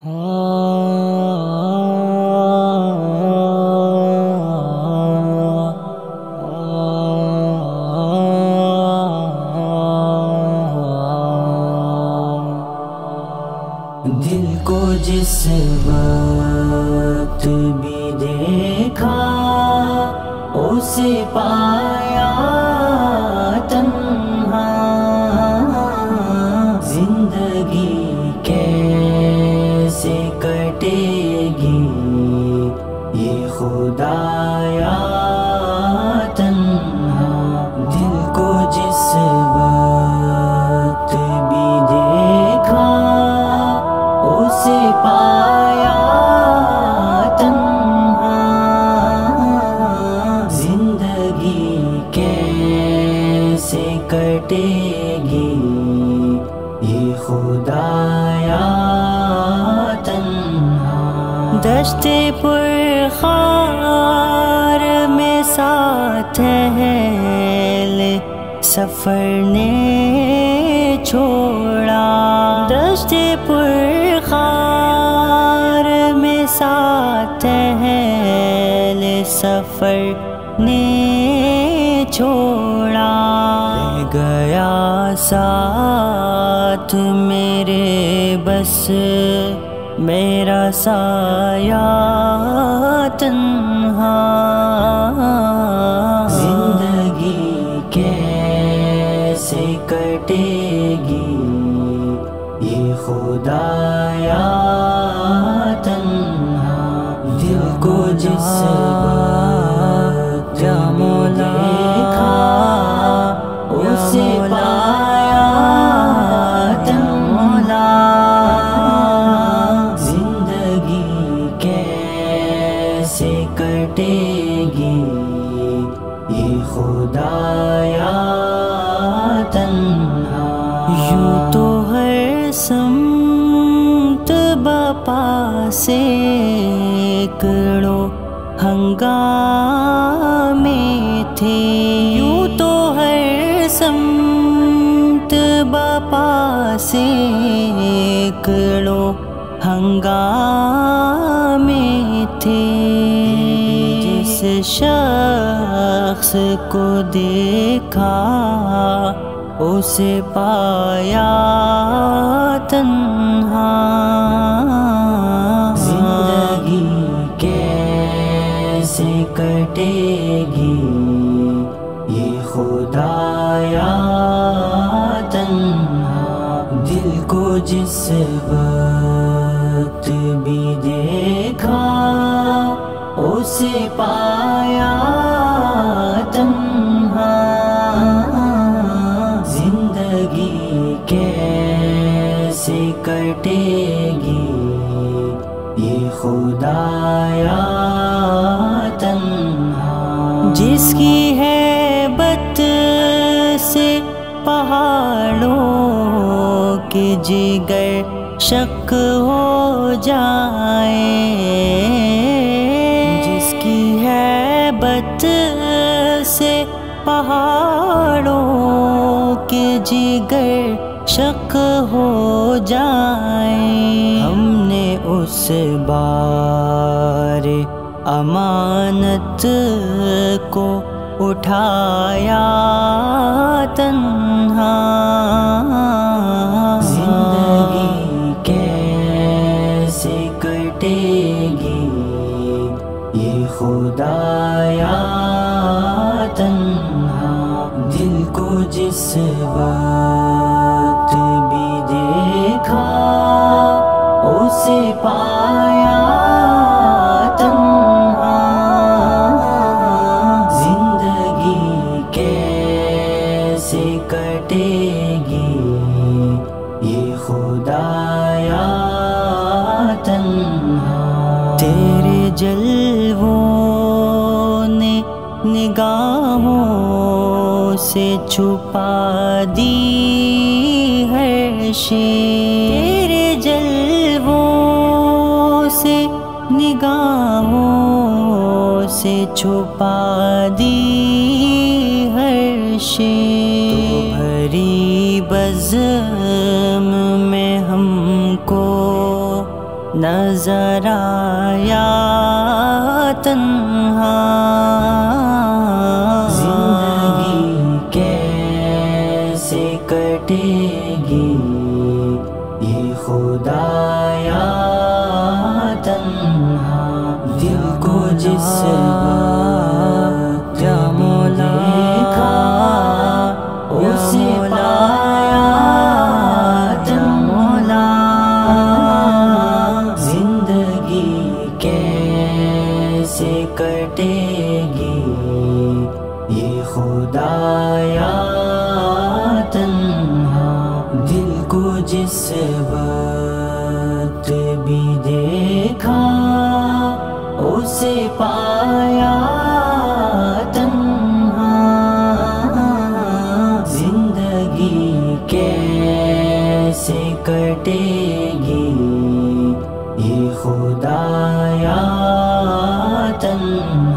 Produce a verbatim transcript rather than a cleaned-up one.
دل کو جس وقت بھی دیکھا اسے پایا تنہا، زندگی کیسے کٹے گی یہ خدایا تنہا۔ دل کو جس وقت بھی دیکھا اسے پایا تنہا، زندگی کیسے کٹے گی یہ خدایا تنہا۔ دشت پر خار میں ساتھ اہل سفر نے چھوڑا، دشت پر خار میں ساتھ اہل سفر نے چھوڑا، رہ گیا ساتھ میرے بس میرا سایہ تنہا، زندگی کیسے کٹے گی یہ خدایا تنہا۔ دل کو جس وقت بھی دیکھا اسے پایا تنہا، زندگی کیسے کٹے گی یہ خدایا تنہا۔ یوں تو ہر سمت بپا سے سینکڑوں ہنگامے تھے، یوں تو ہر سمت بپا سے سینکڑوں ہنگامے تھے، جس شخص کو دیکھا اسے پایا تنہا، زندگی کیسے کٹے گی یہ خدایا تنہا۔ دل کو جس وقت بھی دیکھا اسے پایا تنہا، زندگی کیسے کٹے گی یہ خدایا تنہا۔ جس کی ہیبت سے پہاڑوں کے جگر شک ہو جائے، جس کی ہیبت سے پہاڑوں کے جگر شک ہو جائے، ہم نے اس بار امانت کو اٹھایا تنہا، زندگی کیسے کٹے گی یہ خدایا تنہا۔ دل کو جس وقت بھی دیکھا اسے پایا تنہا، زندگی کیسے کٹے گی یہ خدایا تنہا۔ تیرے جلووں نے نگاہوں سے چھپا دی ہر شے، تیرے جلووں سے نگاہوں سے چھپا دی ہر شے، تو بھری بزم میں ہم کو نظر آیا تنہا، زندگی کیسے کٹے گی یہ خدایا تنہا، دل کو جس وقت بھی دیکھا اسے پایا تنہا، زندگی کیسے کٹے گی یہ خدایا تنہا، دل کو جس وقت بھی دیکھا اسے پایا تنہا، زندگی کیسے کٹے گی یہ خدایا تنہا۔